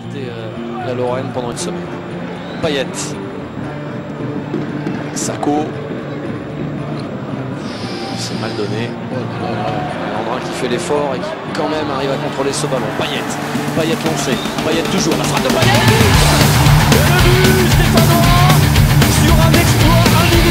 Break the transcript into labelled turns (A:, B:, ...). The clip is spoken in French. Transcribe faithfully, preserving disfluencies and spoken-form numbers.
A: supporter euh, la Lorraine pendant une semaine. Payet. Sacco. C'est mal donné. Oh là là. Landrin qui fait l'effort et qui quand même arrive à contrôler ce ballon. Payet. Payet lancé. Payet toujours. La frappe de Payet. Et le but stéphanois sur un exploit individuel.